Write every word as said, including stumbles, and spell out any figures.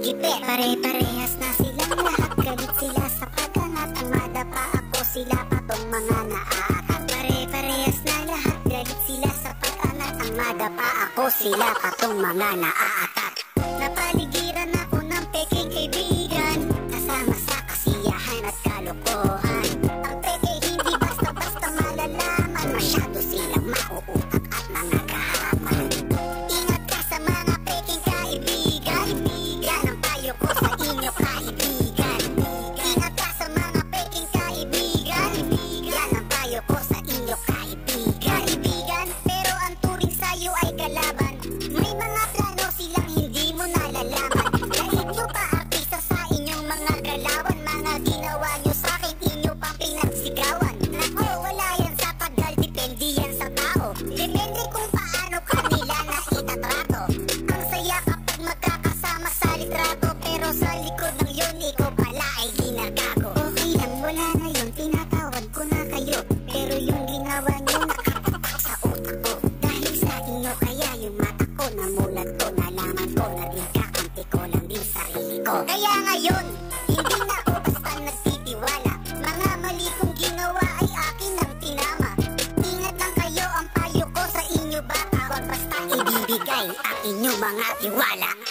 gipit. Pare-parehas na silang lahat, galit sila sa pagkangat. Ang madapa ako, sila pa tong mga naaatak. Pare-parehas na lahat, galit sila sa pagkangat. Ang madapa ako, sila pa tong mga naaatak. Napaligiran ako ng peking kaibigan, kasama sa kasiyahan at kalokohan. Ang peke hindi basta-basta malalaman, masyado silang mauutak at mga kahaman. Ingat ka sa mga peking kaibigan, yan ang payo ko sa inyo kaibigan. Ingat ka sa mga peking kaibigan, yan ang payo ko sa inyo kaibigan. Kaibigan, pero ang turing sa'yo ay kalaban. May mga plano silang hindi mo nalalaman. Kahit nyo pa artista sa inyong mga galawan, mga ginawa nyo sa'kin, inyo pang pinagsigawan. Nako, wala yan sa tagal, depende yan sa tao. Depende kung paano kanila na itatrato. Ang saya kapag magkakasama sa litrato, pero sa likod ng yun, ikaw pala ay ginagago. Okay lang, wala na yun, tinatawad ko na kayo. Pero yung ginawa nyo nakatatak sa utak ko. Dahil sa inyo kaya yung mata ko namulat ko, nalaman ko, naging kakampi ko lang din sarili ko. Kaya ngayon, hindi na ako basta nagtitiwala. Mga mali kong ginawa ay akin ang tinama. Ingat lang kayo, ang payo ko sa inyo bata, wag basta ibibigay ang inyong mga tiwala.